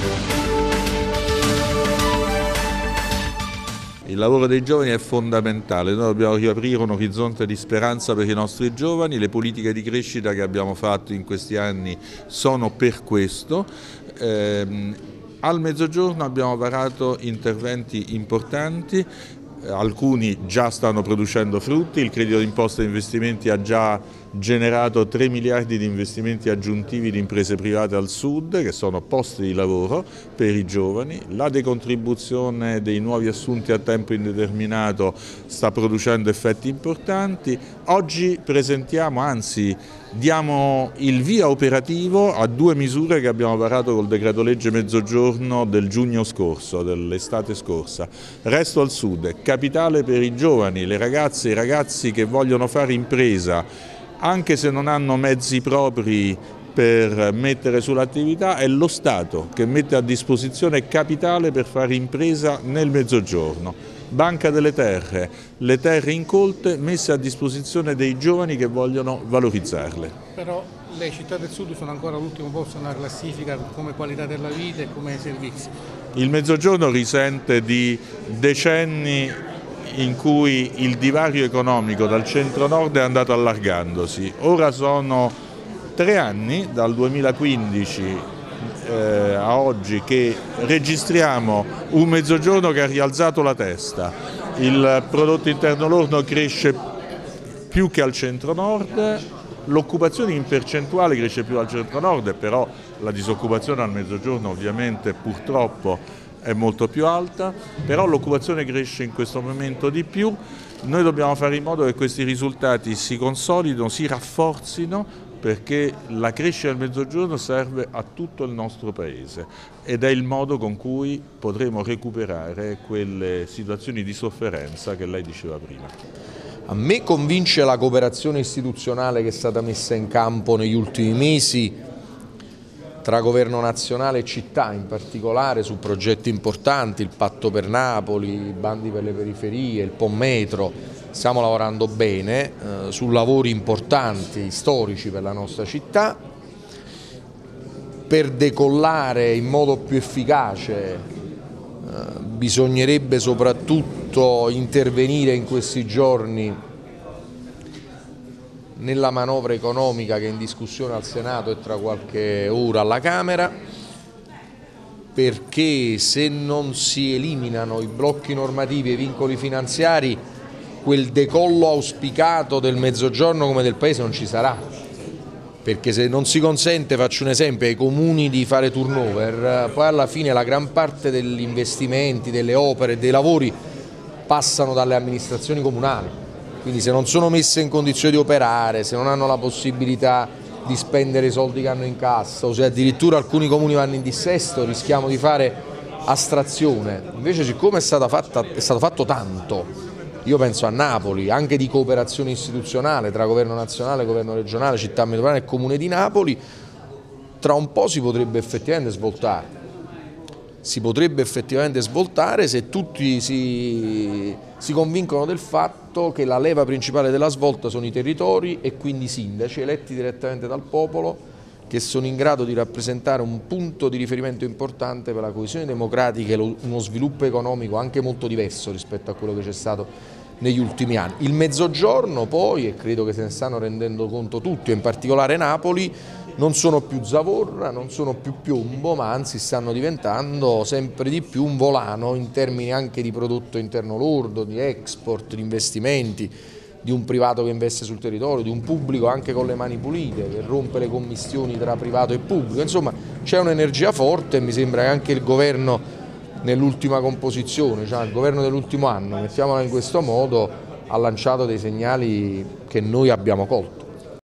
Il lavoro dei giovani è fondamentale, noi dobbiamo riaprire un orizzonte di speranza per i nostri giovani, le politiche di crescita che abbiamo fatto in questi anni sono per questo. Al Mezzogiorno abbiamo varato interventi importanti, alcuni già stanno producendo frutti, il credito d'imposta e investimenti ha già generato 3 miliardi di investimenti aggiuntivi di imprese private al sud, che sono posti di lavoro per i giovani, la decontribuzione dei nuovi assunti a tempo indeterminato sta producendo effetti importanti. Oggi presentiamo, anzi diamo il via operativo a 2 misure che abbiamo varato col decreto legge Mezzogiorno del giugno scorso, dell'estate scorsa. Resto al Sud, capitale per i giovani, le ragazze e i ragazzi che vogliono fare impresa, anche se non hanno mezzi propri per mettere sull'attività, è lo Stato che mette a disposizione capitale per fare impresa nel Mezzogiorno. Banca delle Terre, le terre incolte messe a disposizione dei giovani che vogliono valorizzarle. Però le città del Sud sono ancora all'ultimo posto nella classifica come qualità della vita e come servizi. Il Mezzogiorno risente di decenni in cui il divario economico dal centro-nord è andato allargandosi. Ora sono 3 anni, dal 2015 a oggi, che registriamo un Mezzogiorno che ha rialzato la testa. Il prodotto interno lordo cresce più che al centro-nord, l'occupazione in percentuale cresce più al centro-nord, però la disoccupazione al Mezzogiorno ovviamente purtroppo è molto più alta, però l'occupazione cresce in questo momento di più. Noi dobbiamo fare in modo che questi risultati si consolidino, si rafforzino, perché la crescita del Mezzogiorno serve a tutto il nostro Paese ed è il modo con cui potremo recuperare quelle situazioni di sofferenza che lei diceva prima. A me convince la cooperazione istituzionale che è stata messa in campo negli ultimi mesi tra governo nazionale e città, in particolare su progetti importanti, il Patto per Napoli, i bandi per le periferie, il PON Metro. Stiamo lavorando bene su lavori importanti, storici per la nostra città. Per decollare in modo più efficace bisognerebbe soprattutto intervenire in questi giorni nella manovra economica che è in discussione al Senato e tra qualche ora alla Camera, perché se non si eliminano i blocchi normativi e i vincoli finanziari, quel decollo auspicato del Mezzogiorno come del Paese non ci sarà, perché se non si consente, faccio un esempio, ai comuni di fare turnover, poi alla fine la gran parte degli investimenti, delle opere, dei lavori passano dalle amministrazioni comunali. Quindi se non sono messe in condizione di operare, se non hanno la possibilità di spendere i soldi che hanno in cassa, o se addirittura alcuni comuni vanno in dissesto, rischiamo di fare astrazione. Invece, siccome è stato fatto tanto, io penso a Napoli, anche di cooperazione istituzionale tra governo nazionale, governo regionale, città metropolitana e comune di Napoli, tra un po' si potrebbe effettivamente svoltare. Si potrebbe effettivamente svoltare se tutti si convincono del fatto che la leva principale della svolta sono i territori e quindi i sindaci eletti direttamente dal popolo, che sono in grado di rappresentare un punto di riferimento importante per la coesione democratica e uno sviluppo economico anche molto diverso rispetto a quello che c'è stato negli ultimi anni. Il Mezzogiorno poi, e credo che se ne stanno rendendo conto tutti, in particolare Napoli, non sono più zavorra, non sono più piombo, ma anzi stanno diventando sempre di più un volano in termini anche di prodotto interno lordo, di export, di investimenti, di un privato che investe sul territorio, di un pubblico anche con le mani pulite, che rompe le commistioni tra privato e pubblico. Insomma, c'è un'energia forte e mi sembra che anche il governo nell'ultima composizione, cioè il governo dell'ultimo anno, mettiamola in questo modo, ha lanciato dei segnali che noi abbiamo colto.